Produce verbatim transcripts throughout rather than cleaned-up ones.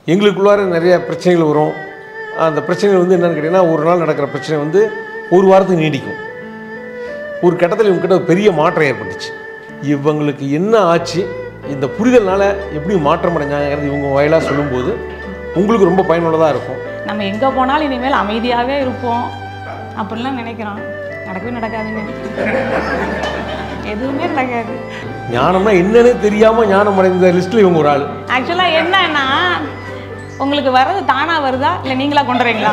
எங்களுக்குள்ளார நிறைய பிரச்சனைகள் வரும். அந்த பிரச்சனைகள் வந்து என்னென்னு கேட்டிங்கன்னா, ஒரு நாள் நடக்கிற பிரச்சனை வந்து ஒரு வாரத்துக்கு நீடிக்கும். ஒரு கட்டத்தில் இவங்ககிட்ட ஒரு பெரிய மாற்றம் ஏற்பட்டுச்சு. இவங்களுக்கு என்ன ஆச்சு, இந்த புரிதல்னால எப்படி மாற்றம் அடைஞ்சாங்கிறது இவங்க வாயிலாக சொல்லும்போது உங்களுக்கு ரொம்ப பயனுள்ளதாக இருக்கும். நம்ம எங்கே போனாலும் இனிமேல் அமைதியாகவே இருப்போம் அப்படின்லாம் நினைக்கிறோம். நடக்கவே நடக்காதுங்க, எதுவுமே நடக்காது. ஞானம்னா என்னன்னு தெரியாமல் ஞானம் அடைந்த லிஸ்ட்டில் இவங்க ஒரு ஆள். ஆக்சுவலாக என்னன்னா, உங்களுக்கு வர்றது தானா வருதா இல்லை நீங்களா கொண்டு வரீங்களா?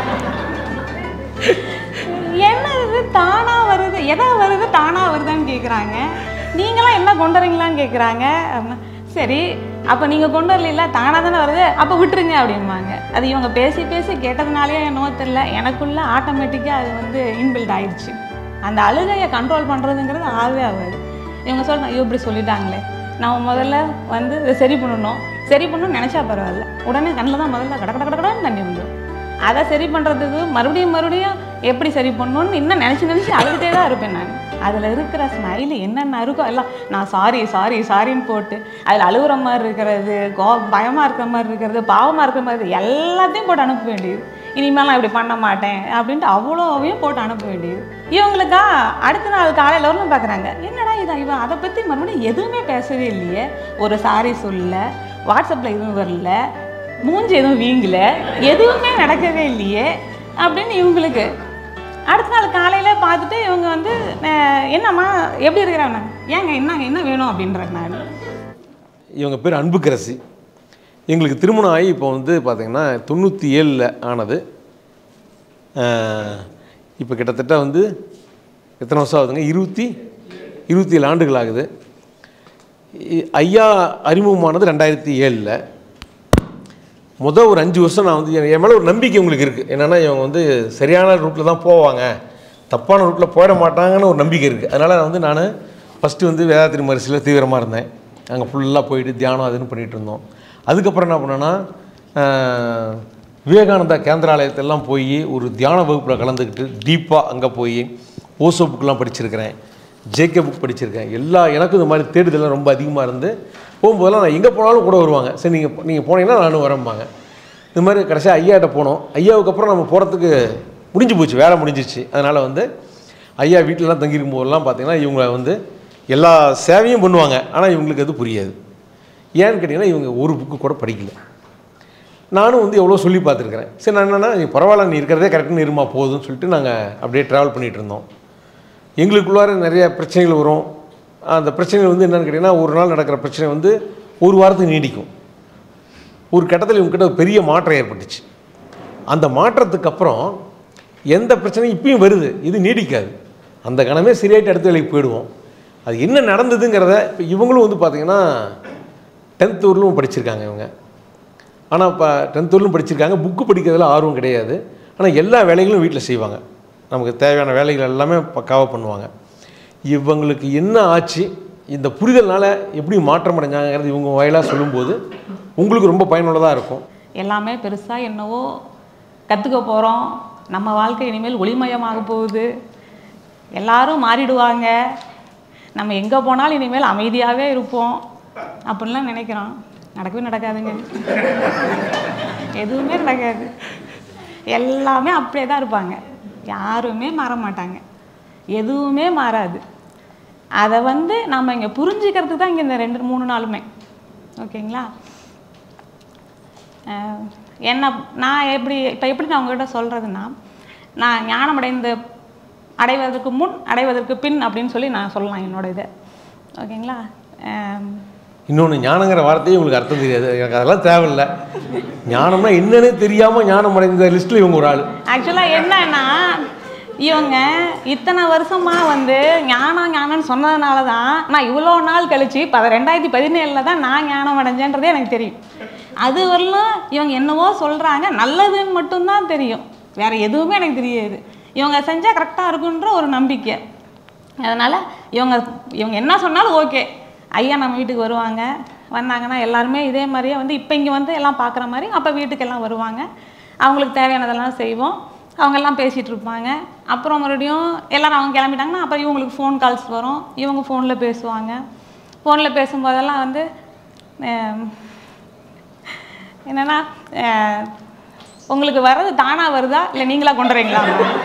என்ன இது தானா வருது, எதா வருது தானா வருதான்னு கேட்குறாங்க. நீங்களாம் என்ன கொண்டு வரீங்களான்னு கேட்குறாங்க. சரி, அப்போ நீங்கள் கொண்டு வரல, தானாக தானே வருது, அப்போ விட்டுருங்க அப்படிம்பாங்க. அது இவங்க பேசி பேசி கேட்டதுனாலே என்னவோ தெரியல, எனக்குள்ள ஆட்டோமேட்டிக்காக அது வந்து இன்பில்ட் ஆயிடுச்சு. அந்த அழுகையை கண்ட்ரோல் பண்ணுறதுங்கிறது ஆகவே ஆகாது. இவங்க சொல்ல ஐயோ இப்படி சொல்லிட்டாங்களே, நம்ம முதல்ல வந்து இதை சரி பண்ணணும், சரி பண்ணணும்னு நினச்சா பரவாயில்ல, உடனே கண்ணில் தான் முதல்ல கட கட கடன்னு தண்ணி வந்துடும். அதை சரி பண்ணுறதுக்கு மறுபடியும் மறுபடியும் எப்படி சரி பண்ணணும்னு இன்னும் நினச்சி நினச்சி அழுதுகிட்டே தான் இருப்பேன் நான். அதில் இருக்கிற ஸ்மைலு என்னென்ன இருக்கோ எல்லாம் நான் சாரி சாரி சாரின்னு போட்டு அதில் அழுகுற மாதிரி இருக்கிறது, கோ பயமாக இருக்கிற மாதிரி இருக்கிறது, பாவமாக இருக்கிற மாதிரி எல்லாத்தையும் போட்டு அனுப்ப வேண்டியது. இனிமேல் நான் இப்படி பண்ண மாட்டேன் அப்படின்ட்டு அவ்வளோவையும் போட்டு அனுப்ப வேண்டியது. இவங்களுக்கா அடுத்த நாள் காலையில் வரணும் பார்க்குறாங்க, என்னடா இதான் இவன் அதை பற்றி மறுபடியும் எதுவுமே பேசவே இல்லையே, ஒரு சாரி சொல்ல, வாட்ஸ்அப்பில் எதுவும் வரல, மூஞ்சி எதுவும் வீங்கல, எதுவுமே நடக்கவே இல்லையே அப்படின்னு இவங்களுக்கு. அடுத்த நாள் காலையில் பார்த்துட்டு இவங்க வந்து என்னம்மா எப்படி இருக்கிறாங்க, ஏங்க என்னங்க என்ன வேணும் அப்படின்றாங்க. நான் இவங்க பேர் அன்புக்கரசி. எங்களுக்கு திருமணம் ஆகி இப்போ வந்து பார்த்திங்கன்னா தொண்ணூற்றி ஏழில் ஆனது. இப்போ கிட்டத்தட்ட வந்து எத்தனை வருஷம் ஆகுதுங்க, இருபத்தி இருபத்தி ஏழு ஆண்டுகள் ஆகுது. ஐயா அறிமுகமானது ரெண்டாயிரத்தி ஏழில். மொதல் ஒரு அஞ்சு வருஷம் நான் வந்து என் மேலே ஒரு நம்பிக்கை உங்களுக்கு இருக்குது. என்னென்னா இவங்க வந்து சரியான ரூட்டில் தான் போவாங்க, தப்பான ரூட்டில் போயிட மாட்டாங்கன்னு ஒரு நம்பிக்கை இருக்குது. அதனால் நான் வந்து நான் ஃபஸ்ட்டு வந்து வேதாத்திரி மரிசியில் தீவிரமாக இருந்தேன். அங்கே ஃபுல்லாக போயிட்டு தியானம் அதுன்னு பண்ணிகிட்டு இருந்தோம். அதுக்கப்புறம் என்ன பண்ணேன்னா, விவேகானந்தா கேந்திராலயத்தெல்லாம் போய் ஒரு தியான வகுப்பில் கலந்துக்கிட்டு டீப்பாக அங்கே போய் ஓசோ புக்கெலாம் படிச்சிருக்கிறேன், ஜேகே புக் படிச்சிருக்கேன். எல்லா எனக்கும் இந்த மாதிரி தேடுதலாம் ரொம்ப அதிகமாக இருந்து போகும்போதெல்லாம் நான் எங்கே போனாலும் கூட வருவாங்க. சரி நீங்கள் நீங்கள் போனீங்கன்னா நானும் வரம்பாங்க. இந்த மாதிரி கடைசியாக ஐயாட்ட போனோம். ஐயாவுக்கு அப்புறம் நம்ம போகிறதுக்கு முடிஞ்சு போச்சு, வேலை முடிஞ்சிச்சு. அதனால் வந்து ஐயா வீட்டிலலாம் தங்கியிருக்கும் போதெல்லாம் பார்த்திங்கன்னா இவங்க வந்து எல்லா சேவையும் பண்ணுவாங்க. ஆனால் இவங்களுக்கு அது புரியாது. ஏன்னு கேட்டிங்கன்னா இவங்க ஒரு புக்கு கூட படிக்கல. நானும் வந்து எவ்வளோ சொல்லி பார்த்துருக்குறேன். சரி நான் என்னென்னா நீ பரவாயில்ல, நீ இருக்கிறதே கரெக்டுன்னு இருமா போதும்னு சொல்லிட்டு நாங்கள் அப்படியே ட்ராவல் பண்ணிகிட்டு இருந்தோம். எங்களுக்குள்ளார நிறைய பிரச்சனைகள் வரும். அந்த பிரச்சனைகள் வந்து என்னென்னு கேட்டிங்கன்னா, ஒரு நாள் நடக்கிற பிரச்சனை வந்து ஒரு வாரத்துக்கு நீடிக்கும். ஒரு கட்டத்தில் இவங்ககிட்ட ஒரு பெரிய மாற்றம் ஏற்பட்டுச்சு. அந்த மாற்றத்துக்கு அப்புறம் எந்த பிரச்சனையும் இப்பயும் வருது, இது நீடிக்காது. அந்த கணமே சரியாயிட்டு அடுத்த வேலைக்கு போயிடுவோம். அது என்ன நடந்ததுங்கிறத இப்போ இவங்களும் வந்து பார்த்திங்கன்னா டென்த் ஊர்லும் படிச்சிருக்காங்க இவங்க. ஆனால் இப்போ டென்த் ஊர்லும் படிச்சிருக்காங்க, புக்கு படிக்கிறதுல ஆர்வம் கிடையாது. ஆனால் எல்லா வேலைகளும் வீட்டில் செய்வாங்க, நமக்கு தேவையான வேலைகள் எல்லாமே பக்காவாக பண்ணுவாங்க. இவங்களுக்கு என்ன ஆச்சு, இந்த புரிதல்னால எப்படி மாற்றம் அடைஞ்சாங்கிறது இவங்க வாயிலாக சொல்லும்போது உங்களுக்கு ரொம்ப பயனுள்ளதாக இருக்கும். எல்லாமே பெருசாக என்னவோ கற்றுக்க போகிறோம், நம்ம வாழ்க்கை இனிமேல் ஒளிமயமாக போகுது, எல்லாரும் மாறிடுவாங்க, நம்ம எங்கே போனாலும் இனிமேல் அமைதியாகவே இருப்போம் அப்படின்லாம் நினைக்கிறோம். நடக்கவே நடக்காதுங்க, எதுவுமே நடக்காது. எல்லாமே அப்படியே தான் இருப்பாங்க, யாருமே மாற மாட்டாங்க, எதுவுமே மாறாது. அதை வந்து நம்ம இங்கே புரிஞ்சுக்கிறதுக்கு தான் இங்கே இந்த ரெண்டு மூணு நாளுமே ஓகேங்களா. என்ன நான் எப்படி இப்போ எப்படி நான் உங்கள்கிட்ட சொல்கிறதுன்னா, நான் ஞானம் அடைந்த அடைவதற்கு முன் அடைவதற்கு பின் அப்படின்னு சொல்லி நான் சொல்லலாம் என்னோட இதை ஓகேங்களா. இன்னொன்று, ஞானங்கிற வார்த்தையே உங்களுக்கு அர்த்தம் தெரியாது, எனக்கு அதெல்லாம் தேவையில்லை. ஞானம்னா என்னன்னே தெரியாமல் ஞானம் அடைந்த லிஸ்ட்டில் இவங்க ஒரு ஆள். ஆக்சுவலாக என்னன்னா, இவங்க இத்தனை வருஷமாக வந்து ஞானம் ஞானம்னு சொன்னதுனால தான் நான் இவ்வளோ நாள் கழிச்சு இப்போ ரெண்டாயிரத்தி பதினேழில் தான் நான் ஞானம் அடைஞ்சேன்றதே எனக்கு தெரியும். அது வரலாம் இவங்க என்னவோ சொல்கிறாங்க, நல்லதுன்னு மட்டும்தான் தெரியும், வேறு எதுவுமே எனக்கு தெரியாது. இவங்க செஞ்சால் கரெக்டாக இருக்குன்ற ஒரு நம்பிக்கை. அதனால் இவங்க இவங்க என்ன சொன்னாலும் ஓகே. ஐயா நம்ம வீட்டுக்கு வருவாங்க, வந்தாங்கன்னா எல்லாருமே இதே மாதிரியே வந்து இப்போ இங்கே வந்து எல்லாம் பார்க்குற மாதிரி அப்போ வீட்டுக்கெல்லாம் வருவாங்க, அவங்களுக்கு தேவையானதெல்லாம் செய்வோம், அவங்கெல்லாம் பேசிகிட்டு இருப்பாங்க. அப்புறம் மறுபடியும் எல்லோரும் அவங்க கிளம்பிட்டாங்கன்னா அப்புறம் இவங்களுக்கு ஃபோன் கால்ஸ் வரும், இவங்க ஃபோனில் பேசுவாங்க. ஃபோனில் பேசும்போதெல்லாம் வந்து என்னென்னா உங்களுக்கு வர்றது தானாக வருதா இல்லை நீங்களாக கொண்டு வரீங்களா?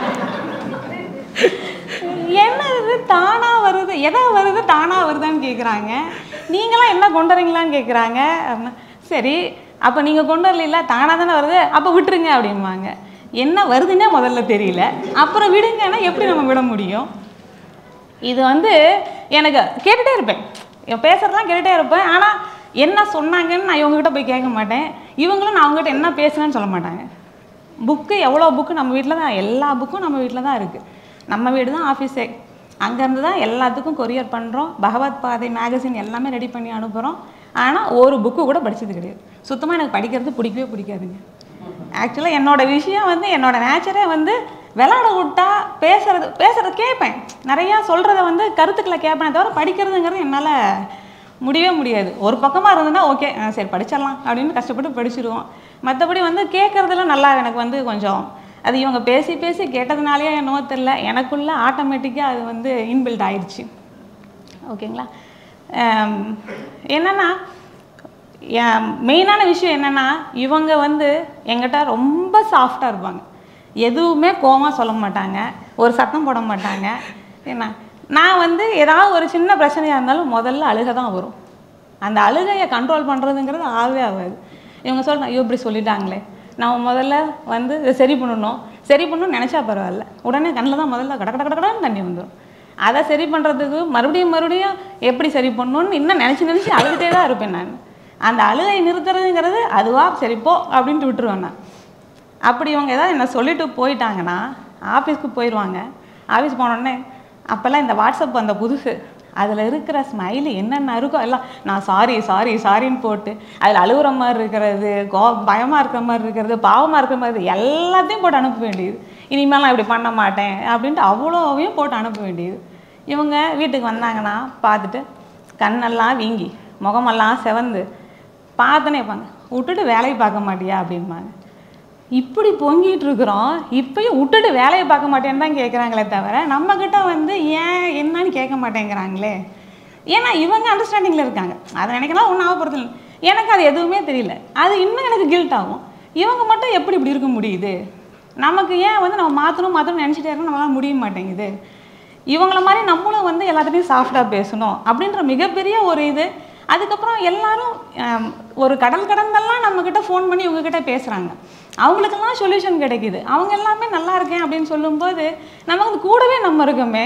என்ன இது தானாக வருது, எதா வருது தானாக வருதான்னு கேட்குறாங்க. நீங்களாம் என்ன கொண்டு வரீங்களான்னு கேட்குறாங்க. சரி, அப்போ நீங்கள் கொண்டு வரல தானாக தானே வருது, அப்போ விட்டுருங்க அப்படின்வாங்க. என்ன வருதுன்னே முதல்ல தெரியல, அப்புறம் விடுங்கன்னா எப்படி நம்ம விட முடியும்? இது வந்து எனக்கு கேட்டுகிட்டே இருப்பேன், பேசுகிறதெல்லாம் கேட்டுகிட்டே இருப்பேன். ஆனால் என்ன சொன்னாங்கன்னு நான் இவங்ககிட்ட போய் கேட்க மாட்டேன். இவங்களும் நான் அவங்ககிட்ட என்ன பேசுனேன்னு சொல்ல மாட்டாங்க. புக்கு எவ்வளோ புக்கு நம்ம வீட்டில் தான், எல்லா புக்கும் நம்ம வீட்டில் தான் இருக்குது. நம்ம வீடு தான் ஆஃபீஸே. அங்கேருந்து தான் எல்லாத்துக்கும் கொரியர் பண்ணுறோம். பகவத் பாதை மேகசின் எல்லாமே ரெடி பண்ணி அனுப்புகிறோம். ஆனால் ஒரு புக்கு கூட படித்தது கிடையாது. சுத்தமாக எனக்கு படிக்கிறது பிடிக்கவே பிடிக்காதுங்க. ஆக்சுவலாக என்னோடய விஷயம் வந்து என்னோடய நேச்சரே வந்து விளாட விட்டா பேசுறது பேசுறது கேட்பேன். நிறையா சொல்கிறத வந்து கருத்துக்களை கேட்பேன், தவிர படிக்கிறதுங்கிறது என்னால் முடியவே முடியாது. ஒரு பக்கமாக இருந்ததுன்னா ஓகே சரி படிச்சிடலாம் அப்படின்னு கஷ்டப்பட்டு படிச்சிடுவோம். மற்றபடி வந்து கேட்குறதுல நல்லா எனக்கு வந்து கொஞ்சம் அது இவங்க பேசி பேசி கேட்டதுனாலேயே என்னவோ தெரில, எனக்குள்ளே ஆட்டோமேட்டிக்காக அது வந்து இன்பில்ட் ஆயிடுச்சு. ஓகேங்களா? என்னென்னா மெயினான விஷயம் என்னென்னா இவங்க வந்து எங்கிட்ட ரொம்ப சாஃப்டாக இருப்பாங்க. எதுவுமே கோவமாக சொல்ல மாட்டாங்க, ஒரு சத்தம் போட மாட்டாங்க. என்ன நான் வந்து ஏதாவது ஒரு சின்ன பிரச்சனையாக இருந்தாலும் முதல்ல அழுகை தான் வரும். அந்த அழுகையை கண்ட்ரோல் பண்ணுறதுங்கிறது ஆகவே ஆகாது. இவங்க சொல்கிறாங்க ஐயோ இப்படி சொல்லிட்டாங்களே, நான் முதல்ல வந்து இதை சரி பண்ணணும் சரி பண்ணணும்னு நினச்சா பரவாயில்ல, உடனே கண்ணில் தான் முதல்ல கட கட கடன்னு தண்ணி வந்துடும். அதை சரி பண்ணுறதுக்கு மறுபடியும் மறுபடியும் எப்படி சரி பண்ணணும்னு இன்னும் நினச்சி நினச்சி அழுதுகிட்டே தான் இருப்பேன் நான். அந்த அழுகை நிறுத்துறதுங்கிறது அதுவாக சரிப்போ அப்படின்ட்டு விட்டுருவேன் நான். அப்படி இவங்க ஏதாவது என்ன சொல்லிட்டு போயிட்டாங்கன்னா ஆஃபீஸ்க்கு போயிடுவாங்க. ஆஃபீஸ் போனோடனே அப்போல்லாம் இந்த வாட்ஸ்அப் வந்த புதுசு, அதில் இருக்கிற ஸ்மைலி என்னென்ன இருக்கோ எல்லாம் நான் சாரி சாரி சாரின்னு போட்டு அதில் அழுகுற மாதிரி இருக்கிறது, கோ பயமாக இருக்கிற மாதிரி இருக்கிறது, பாவமாக இருக்கிற மாதிரி எல்லாத்தையும் போட்டு அனுப்ப வேண்டியது. இனிமேல் நான் இப்படி பண்ண மாட்டேன் அப்படின்ட்டு அவ்வளோவையும் போட்டு அனுப்ப வேண்டியது. இவங்க வீட்டுக்கு வந்தாங்கன்னா பார்த்துட்டு கண்ணெல்லாம் வீங்கி முகமெல்லாம் செவந்து பார்த்தோன்னே இருப்பாங்க, விட்டுட்டு வேலையை பார்க்க மாட்டியா அப்படின்பாங்க. இப்படி பொங்கிட்டு இருக்கிறோம், இப்பயும் விட்டுட்டு வேலையை பார்க்க மாட்டேன்னு தான் கேட்குறாங்களே தவிர நம்மக்கிட்ட வந்து ஏன் என்னன்னு கேட்க மாட்டேங்கிறாங்களே. ஏன்னா இவங்க அண்டர்ஸ்டாண்டிங்கில் இருக்காங்க. அதை நினைக்கலாம் ஒன்றும் ஆகப்படுறது இல்லை. எனக்கு அது எதுவுமே தெரியல, அது இன்னும் எனக்கு கில்ட் ஆகும். இவங்க மட்டும் எப்படி இப்படி இருக்க முடியுது? நமக்கு ஏன் வந்து நம்ம மாற்றணும் மாற்றணும்னு நினச்சிட்டே இருக்கணும், நம்மளால் முடிய மாட்டேங்குது. இவங்கள மாதிரி நம்மளும் வந்து எல்லாத்துலேயும் சாஃப்டாக பேசணும் அப்படின்ற மிகப்பெரிய ஒரு இது. அதுக்கப்புறம் எல்லாரும் ஒரு கடல் கடந்தெல்லாம் நம்மக்கிட்ட ஃபோன் பண்ணி இவங்ககிட்ட பேசுகிறாங்க. அவங்களுக்கெல்லாம் சொல்யூஷன் கிடைக்கிது. அவங்க எல்லாமே நல்லா இருக்கேன் அப்படின்னு சொல்லும்போது நமக்கு கூடவே நம்ம இருக்கோமே.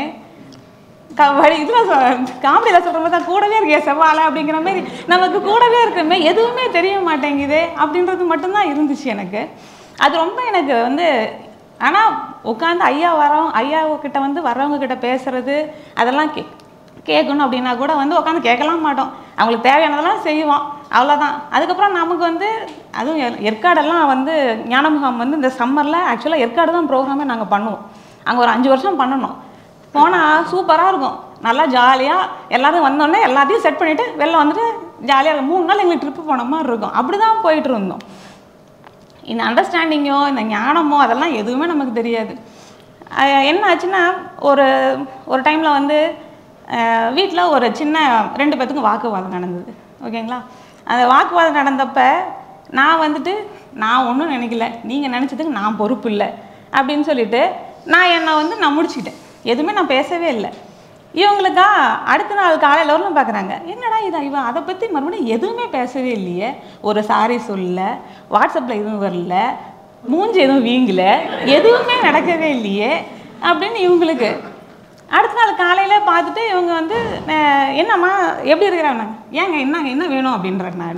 க வழி இதில் காமெடியில் சொல்கிற மாதிரி தான் கூடவே இருக்கே செவ்வாழை அப்படிங்கிற மாதிரி நமக்கு கூடவே இருக்கமே, எதுவுமே தெரிய மாட்டேங்குது அப்படின்றது மட்டும்தான் இருந்துச்சு எனக்கு. அது ரொம்ப எனக்கு வந்து ஆனால் உட்காந்து ஐயா வரோம் ஐயாவுக்கிட்ட வந்து வர்றவங்க கிட்ட பேசுகிறது அதெல்லாம் கே கேட்கணும் அப்படின்னா கூட வந்து உட்காந்து கேட்கலாம் மாட்டோம். அவங்களுக்கு தேவையானதெல்லாம் செய்வோம், அவ்வளோதான். அதுக்கப்புறம் நமக்கு வந்து அதுவும் ஏற்காடெல்லாம் வந்து ஞான முகாம் வந்து இந்த சம்மரில் ஆக்சுவலாக ஏற்காடு தான் ப்ரோக்ராமே நாங்கள் பண்ணுவோம். அங்கே ஒரு அஞ்சு வருஷம் பண்ணணும். போனால் சூப்பராக இருக்கும், நல்லா ஜாலியாக எல்லோரும் வந்தோடனே எல்லாத்தையும் செட் பண்ணிவிட்டு வெளில வந்துட்டு ஜாலியாக இருக்கும். மூணு நாள் எங்களுக்கு ட்ரிப்பு போன மாதிரி இருக்கும். அப்படி தான் போயிட்டு இருந்தோம். இந்த அண்டர்ஸ்டாண்டிங்கோ இந்த ஞானமோ அதெல்லாம் எதுவுமே நமக்கு தெரியாது. என்ன ஆச்சுன்னா ஒரு ஒரு டைமில் வந்து வீட்டில் ஒரு சின்ன ரெண்டு பேத்துக்கும் வாக்குவாதம் நடந்தது. ஓகேங்களா? அந்த வாக்குவாதம் நடந்தப்போ நான் வந்துட்டு நான் ஒன்றும் நினைக்கல, நீங்கள் நினச்சதுக்கு நான் பொறுப்பு இல்லை அப்படின்னு சொல்லிவிட்டு நான் என்னை வந்து நான் முடிச்சுக்கிட்டேன். எதுவுமே நான் பேசவே இல்லை. இவங்களுக்கா அடுத்த நாள் காலையில் வரணும் பார்க்குறாங்க, என்னடா இதான் இவன் அதை பற்றி மறுபடியும் எதுவுமே பேசவே இல்லையே, ஒரு சாரி சொல்ல, வாட்ஸ்அப்பில் எதுவும் வரல, மூஞ்சி எதுவும் வீங்கலை, எதுவுமே நடக்கவே இல்லையே அப்படின்னு இவங்களுக்கு. அடுத்த நாள் காலையில் பார்த்துட்டு இவங்க வந்து என்னம்மா எப்படி இருக்கிறாங்க, ஏங்க என்னங்க என்ன வேணும் அப்படின்றேன் நான்.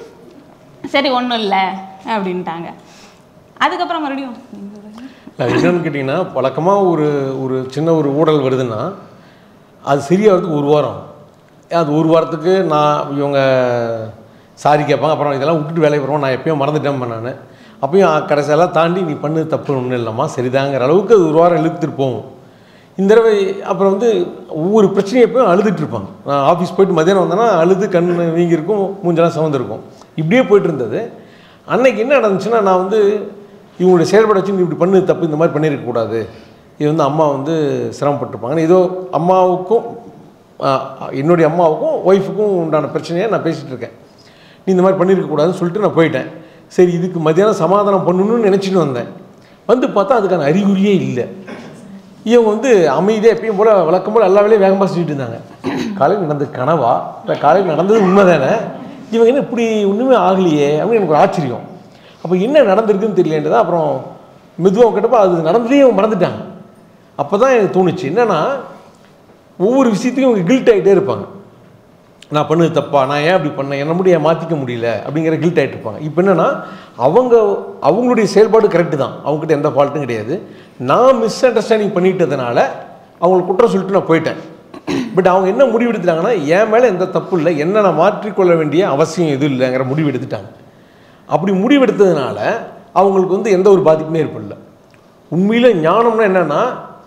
சரி ஒன்றும் இல்லை அப்படின்ட்டாங்க. அதுக்கப்புறம் மறுபடியும் என்னன்னு கேட்டிங்கன்னா வழக்கமாக ஒரு ஒரு சின்ன ஒரு ஊழல் வருதுன்னா அது சரியாகிறதுக்கு ஒரு வாரம், அது ஒரு வாரத்துக்கு நான் இவங்க சாரி கேட்பாங்க. அப்புறம் இதெல்லாம் விட்டுட்டு வேலைக்கு போகிறோம், நான் எப்பயும் மறந்துட்டேன் நான். அப்பயும் கடைசியெல்லாம் தாண்டி நீ பண்ணு தப்பு ஒன்றும் இல்லைம்மா சரிதாங்கிற அளவுக்கு அது ஒரு வாரம் இழுத்துட்டு போவோம். இந்த தடவை அப்புறம் வந்து ஒவ்வொரு பிரச்சனையும் எப்போயும் அழுதுட்டுருப்பாங்க. நான் ஆஃபீஸ் போய்ட்டு மதியானம் வந்தேன்னா அழுது கண் வீங்கியிருக்கும், மூஞ்செல்லாம் சவந்திருக்கும். இப்படியே போய்ட்டு இருந்தது. அன்னைக்கு என்ன நடந்துச்சுன்னா நான் வந்து இவங்களுடைய செயல்பட வச்சு இப்படி பண்ணு தப்பு இந்த மாதிரி பண்ணியிருக்கக்கூடாது, இது வந்து அம்மா வந்து சிரமப்பட்டிருப்பாங்க, ஏதோ அம்மாவுக்கும் என்னுடைய அம்மாவுக்கும் ஒய்ஃபுக்கும் உண்டான பிரச்சனையை நான் பேசிகிட்டு இருக்கேன், நீ இந்த மாதிரி பண்ணியிருக்கக்கூடாதுன்னு சொல்லிட்டு நான் போயிட்டேன். சரி இதுக்கு மத்தியானம் சமாதானம் பண்ணணும்னு நினச்சிட்டு வந்தேன். வந்து பார்த்தா அதுக்கான அறிகுறியே இல்லை. இவங்க வந்து அமைதியாக எப்பயும் போல் வழக்கம் போல் எல்லா வேலையும் வேகமாக செஞ்சுட்டு இருந்தாங்க. காலையில் நடந்தது கனவா இல்லை காலையில் நடந்தது உண்மை தானே, இவங்க என்ன இப்படி ஒன்றுமே ஆகலையே அப்படின்னு எனக்கு ஒரு ஆச்சரியம். அப்போ என்ன நடந்திருக்குன்னு தெரியலேன்ட்டு தான் அப்புறம் மெதுவாக கேட்டப்போ அது நடந்ததே அவங்க மறந்துட்டாங்க. அப்போ தான் எனக்கு தோணுச்சு என்னென்னா, ஒவ்வொரு விஷயத்துக்கும் அவங்க கில்ட் ஆகிட்டே இருப்பாங்க. நான் பண்ணது தப்பா, நான் ஏன் அப்படி பண்ணேன், என்ன முடிய மாற்றிக்க முடியல அப்படிங்கிற கில்ட் ஆகிட்டு இருப்பாங்க. இப்போ என்னென்னா அவங்க அவங்களுடைய செயல்பாடு கரெக்டு தான், அவங்ககிட்ட எந்த ஃபால்ட்டும் கிடையாது. நான் மிஸ் அண்டர்ஸ்டாண்டிங் பண்ணிட்டதுனால அவங்களுக்கு குற்றம் சொல்லிட்டு நான் போயிட்டேன். பட் அவங்க என்ன முடிவு எடுத்துட்டாங்கன்னா, என் மேலே எந்த தப்பு இல்லை, என்ன நான் மாற்றிக்கொள்ள வேண்டிய அவசியம் எதுவும் இல்லைங்கிற முடிவு எடுத்துட்டாங்க. அப்படி முடிவெடுத்ததுனால அவங்களுக்கு வந்து எந்த ஒரு பாதிப்புமே ஏற்படல. உண்மையில் ஞானம்னா என்னென்னா,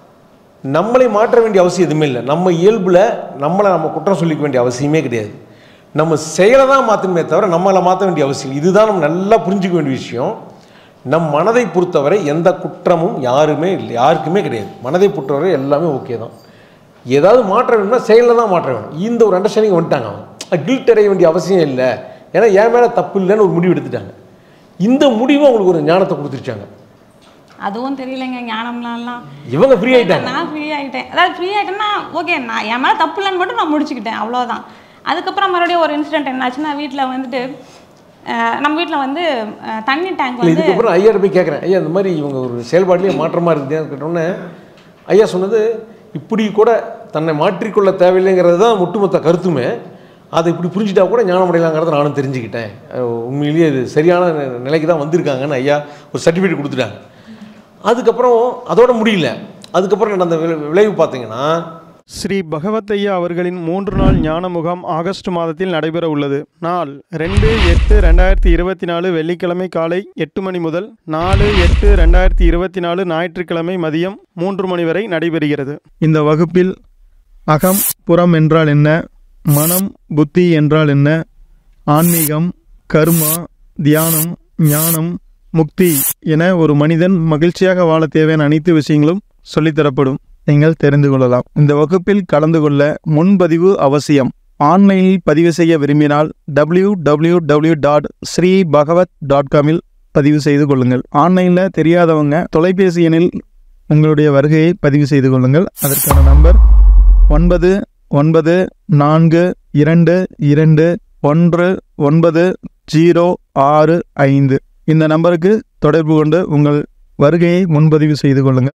நம்மளை மாற்ற வேண்டிய அவசியம் எதுவுமே இல்லை. நம்ம இயல்பில் நம்மளை நம்ம குற்றம் சொல்லிக்க வேண்டிய அவசியமே கிடையாது. நம்ம செயலை தான் மாற்றணுமே தவிர நம்மளை மாற்ற வேண்டிய அவசியம். இதுதான் நம்ம நல்லா புரிஞ்சிக்க வேண்டிய விஷயம். நம் மனதை பொறுத்தவரை எந்த குற்றமும் யாருமே இல்லை, யாருக்குமே கிடையாது. மனதை பொறுத்தவரை எல்லாமே ஓகே தான். ஏதாவது மாற்ற வேணும்னா செயலில் தான் மாற்ற வேணும். இந்த ஒரு அண்டர்ஸ்டாண்டிங் வந்துட்டாங்க. அவங்க கில்ட் அடைய வேண்டிய அவசியம் இல்லை, ஏன்னா என் மேலே தப்பு இல்லைன்னு ஒரு முடிவு எடுத்துட்டாங்க. இந்த முடிவு அவங்களுக்கு ஒரு ஞானத்தை கொடுத்துருச்சாங்க. அதுவும் தெரியலைங்க ஞானம்லாம். இவங்க ஃப்ரீ ஆகிட்டாங்க, நான் ஃப்ரீ ஆகிட்டேன். அதாவது ஃப்ரீ ஆகிட்டேன்னா ஓகே, நான் என் மேலே தப்பு இல்லைன்னு மட்டும் நான் முடிச்சுக்கிட்டேன், அவ்வளோதான். அதுக்கப்புறம் மறுபடியும் ஒரு இன்சிடென்ட் என்னாச்சுன்னா, வீட்டில் வந்துட்டு நம்ம வீட்டில் வந்து தண்ணி டேங்க் வந்து இதுக்கப்புறம் ஐயா போய் கேட்குறேன், ஐயா இந்த மாதிரி இவங்க ஒரு செயல்பாட்டிலேயே மாற்றமாக இருக்குதுன்னு கேட்டோன்னே ஐயா சொன்னது, இப்படி கூட தன்னை மாற்றிக்கொள்ள தேவையில்லைங்கிறது தான் ஒட்டுமொத்த கருத்துமே. அதை இப்படி புரிஞ்சுட்டா கூட ஞானம் அடையலாங்கிறத நானும் தெரிஞ்சுக்கிட்டேன். உண்மையிலேயே அது சரியான நிலைக்கு தான் வந்திருக்காங்கன்னு ஐயா ஒரு சர்டிஃபிகேட் கொடுத்துட்டாங்க. அதுக்கப்புறம் அதோட முடியல. அதுக்கப்புறம் நடந்த விளைவு பார்த்தீங்கன்னா, ஸ்ரீ பகவத் ஐயா அவர்களின் மூன்று நாள் ஞான முகாம் ஆகஸ்ட் மாதத்தில் நடைபெற உள்ளது. நாள் ரெண்டு எட்டு ரெண்டாயிரத்தி இருபத்தி நாலு வெள்ளிக்கிழமை காலை எட்டு மணி முதல் நாலு எட்டு ரெண்டாயிரத்தி இருபத்தி நாலு ஞாயிற்றுக்கிழமை மதியம் மூன்று மணி வரை நடைபெறுகிறது. இந்த வகுப்பில் அகம் புறம் என்றால் என்ன, மனம் புத்தி என்றால் என்ன, ஆன்மீகம், கர்மா, தியானம், ஞானம், முக்தி என ஒரு மனிதன் மகிழ்ச்சியாக வாழ தேவையான அனைத்து விஷயங்களும் சொல்லித்தரப்படும். நீங்கள் தெரிந்து கொள்ளலாம். இந்த வகுப்பில் கலந்து கொள்ள முன்பதிவு அவசியம். ஆன்லைனில் பதிவு செய்ய விரும்பினால் W W W dot Sri Bhagavat dot காமில் பதிவு செய்து கொள்ளுங்கள். ஆன்லைனில் தெரியாதவங்க தொலைபேசி எண்ணில் உங்களுடைய வருகையை பதிவு செய்து கொள்ளுங்கள். அதற்கான நம்பர் ஒன்பது ஒன்பது நான்கு இரண்டு இரண்டு ஒன்று ஒன்பது ஜீரோ ஆறு ஐந்து. இந்த நம்பருக்கு தொடர்பு கொண்டு உங்கள் வருகையை முன்பதிவு செய்து கொள்ளுங்கள்.